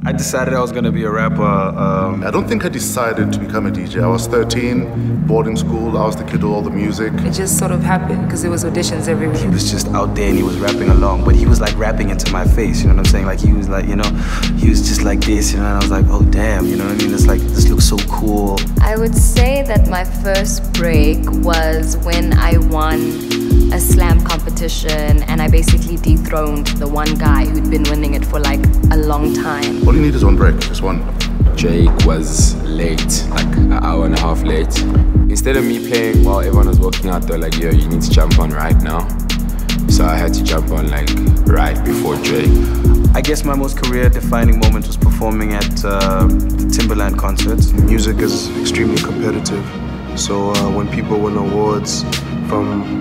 I decided I was gonna be a rapper. I don't think I decided to become a DJ. I was 13, boarding school. I was the kid with all the music. It just sort of happened because there was auditions every week. He was just out there and he was rapping along, but he was like rapping into my face, you know what I'm saying? Like he was like, you know, he was just like this, you know, and I was like, oh damn, you know what I mean? It's like, this looks so cool. I would say that my first break was when I won a slam competition and I basically dethroned the one guy who'd been winning it for like a long time. All you need is one break, just one. Drake was late, like an hour and a half late. Instead of me playing while everyone was walking out, they were like, yo, you need to jump on right now. So I had to jump on like right before Drake. I guess my most career-defining moment was performing at the Timberland concert. Music is extremely competitive, so when people win awards from,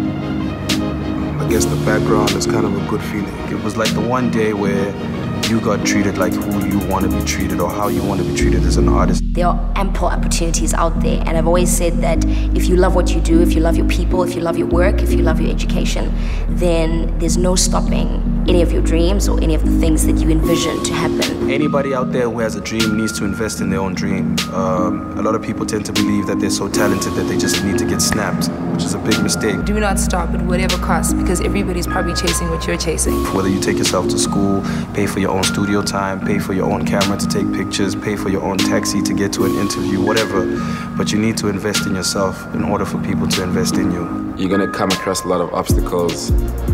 I guess, the background, it's kind of a good feeling. It was like the one day where you got treated like who you want to be treated or how you want to be treated as an artist. There are ample opportunities out there, and I've always said that if you love what you do, if you love your people, if you love your work, if you love your education, then there's no stopping any of your dreams or any of the things that you envision to happen. Anybody out there who has a dream needs to invest in their own dream. A lot of people tend to believe that they're so talented that they just need to get snapped, which is a big mistake. Do not stop at whatever cost, because everybody's probably chasing what you're chasing. Whether you take yourself to school, pay for your own studio time, pay for your own camera to take pictures, pay for your own taxi to get to an interview, whatever. But you need to invest in yourself in order for people to invest in you. You're gonna come across a lot of obstacles,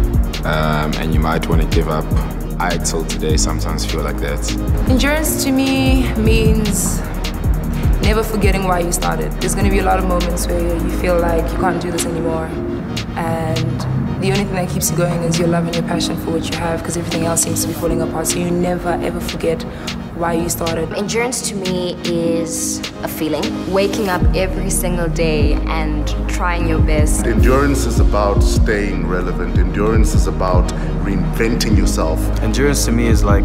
and you might want to give up. I till today sometimes feel like that. Endurance to me means never forgetting why you started. There's gonna be a lot of moments where you feel like you can't do this anymore, and the only thing that keeps you going is your love and your passion for what you have, because everything else seems to be falling apart. So you never ever forget why you started. Endurance to me is a feeling. Waking up every single day and trying your best. Endurance is about staying relevant. Endurance is about reinventing yourself. Endurance to me is like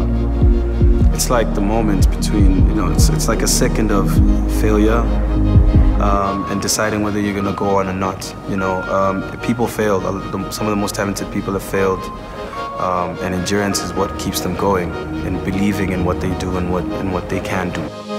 it's like the moment between, you know, it's like a second of failure and deciding whether you're gonna go on or not. You know, people fail. Some of the most talented people have failed. And endurance is what keeps them going and believing in what they do and what they can do.